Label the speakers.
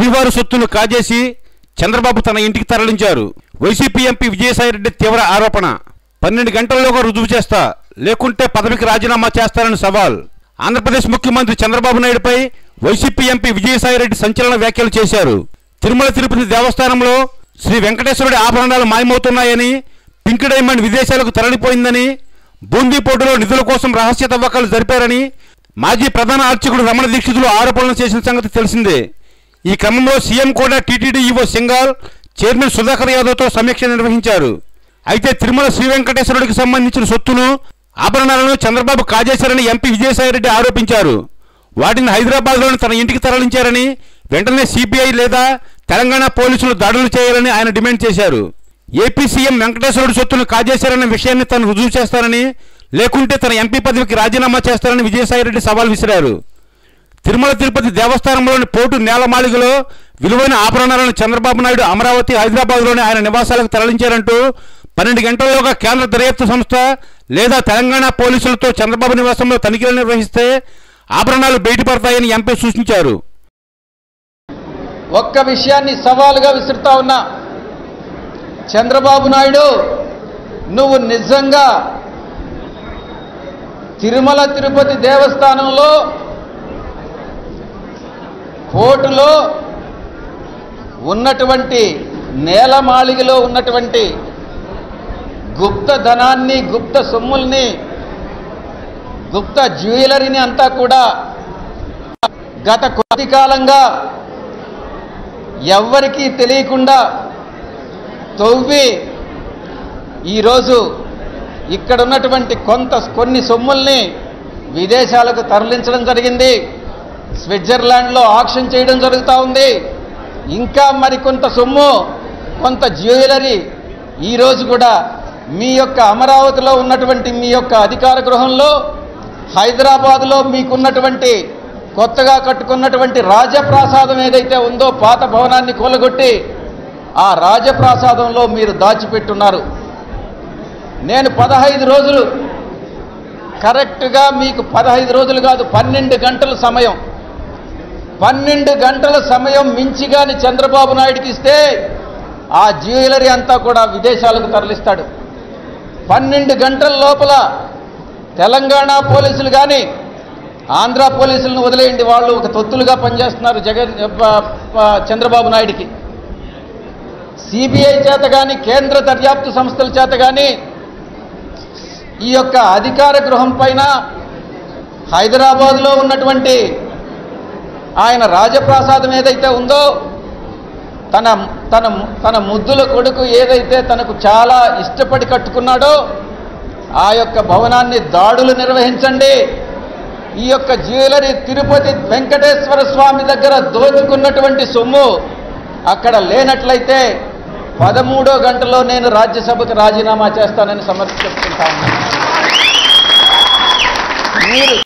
Speaker 1: శ్రీవారి సొత్తును కాజేసి చంద్రబాబు తన ఇంటికి తరలించారు. వైసీపీ ఎంపీ విజయసాయిరెడ్డి తీవ్ర ఆరోపణ. 12 గంటల్లోగా రుజువు చేస్తా, లేకుంటే పదవికి రాజీనామా చేస్తారని సవాల్. ఆంధ్రప్రదేశ్ ముఖ్యమంత్రి చంద్రబాబు నాయుడుపై వైసీపీ ఎంపీ విజయసాయిరెడ్డి సంచలన వ్యాఖ్యలు చేశారు. తిరుమల తిరుపతి దేవస్థానంలో శ్రీ వెంకటేశ్వరుడి ఆభరణాలు మాయమవుతున్నాయని, పింక్ డైమండ్ విదేశాలకు తరలిపోయిందని, బూందీ పోర్టులో నిధుల కోసం రహస్య తవ్వకాలు జరిపారని మాజీ ప్రధాన అర్చకుడు రమణ దీక్షితులు ఆరోపణలు చేసిన సంగతి తెలిసిందే. ఈ క్రమంలో సీఎం కూడా TTD EO Singhal, chairman Sudhakar యాదవ్తో సమీక్ష నిర్వహించారు. అయితే తిరుమల శ్రీ వెంకటేశ్వరుడికి సంబంధించిన సొత్తును, ఆభరణాలను చంద్రబాబు కాజేశారని ఎంపీ విజయసాయిరెడ్డి ఆరోపించారు. వాటిని హైదరాబాద్లోని తన ఇంటికి తరలించారని, వెంటనే సిబిఐ లేదా తెలంగాణ పోలీసులు దాడులు చేయాలని ఆయన డిమాండ్ చేశారు. ఏపీ సీఎం వెంకటేశ్వరుడి సొత్తును కాజేశారన్న విషయాన్ని తాను రుజువు చేస్తారని, లేకుంటే తన ఎంపీ పదవికి రాజీనామా చేస్తారని విజయసాయిరెడ్డి సవాల్ విసిరారు. తిరుమల తిరుపతి దేవస్థానంలోని పోర్టు నేలమాళిగలో విలువైన ఆభరణాలను చంద్రబాబు నాయుడు అమరావతి, హైదరాబాద్లోని ఆయన నివాసాలకు తరలించారంటూ 12 గంటల్లోగా కేంద్ర దర్యాప్తు సంస్థ లేదా తెలంగాణ పోలీసులతో చంద్రబాబు నివాసంలో తనిఖీలు నిర్వహిస్తే ఆభరణాలు బయటపడతాయని ఎంపీ సూచించారు.
Speaker 2: ఒక్క విషయాన్ని సవాలుగా విసురుతా ఉన్నా, చంద్రబాబు నాయుడు, నువ్వు నిజంగా తిరుమల తిరుపతి దేవస్థానంలో పోర్టులో ఉన్నటువంటి నేలమాళిగలో ఉన్నటువంటి గుప్త ధనాన్ని, గుప్త సొమ్ముల్ని, గుప్త జ్యువెలరీని అంతా కూడా గత కొద్ది కాలంగా ఎవ్వరికీ తెలియకుండా తవ్వి ఈరోజు ఇక్కడ ఉన్నటువంటి కొన్ని సొమ్ముల్ని విదేశాలకు తరలించడం జరిగింది. స్విట్జర్లాండ్లో ఆక్షన్ చేయడం జరుగుతూ ఉంది. ఇంకా మరికొంత సొమ్ము, కొంత జ్యువెలరీ ఈరోజు కూడా మీ యొక్క అమరావతిలో ఉన్నటువంటి మీ యొక్క అధికార గృహంలో, హైదరాబాద్లో మీకున్నటువంటి కొత్తగా కట్టుకున్నటువంటి రాజప్రాసాదం ఏదైతే ఉందో, పాత భవనాన్ని కూలగొట్టి ఆ రాజప్రాసాదంలో మీరు దాచిపెట్టున్నారు. నేను 15 రోజులు, కరెక్ట్గా మీకు 15 రోజులు కాదు, 12 గంటల సమయం, 12 గంటల సమయం మించి కానీ చంద్రబాబు నాయుడికి ఇస్తే ఆ జ్యువెలరీ అంతా కూడా విదేశాలకు తరలిస్తాడు. 12 గంటల లోపల తెలంగాణ పోలీసులు కానీ, ఆంధ్ర పోలీసులను వదిలేయండి, వాళ్ళు ఒక తొత్తులుగా పనిచేస్తున్నారు చంద్రబాబు నాయుడికి. సిబిఐ చేత కానీ, కేంద్ర దర్యాప్తు సంస్థల చేత కానీ ఈ యొక్క అధికార గృహం పైన, హైదరాబాద్లో ఉన్నటువంటి ఆయన రాజప్రాసాదం ఏదైతే ఉందో, తన ముద్దుల కొడుకు ఏదైతే తనకు చాలా ఇష్టపడి కట్టుకున్నాడో ఆ యొక్క భవనాన్ని దాడులు నిర్వహించండి. ఈ యొక్క జ్యువెలరీ తిరుపతి వెంకటేశ్వర స్వామి దగ్గర దోచుకున్నటువంటి సొమ్ము అక్కడ లేనట్లయితే 13వ గంటలో నేను రాజ్యసభకు రాజీనామా చేస్తానని సమర్పించుకుంటా ఉన్నాను.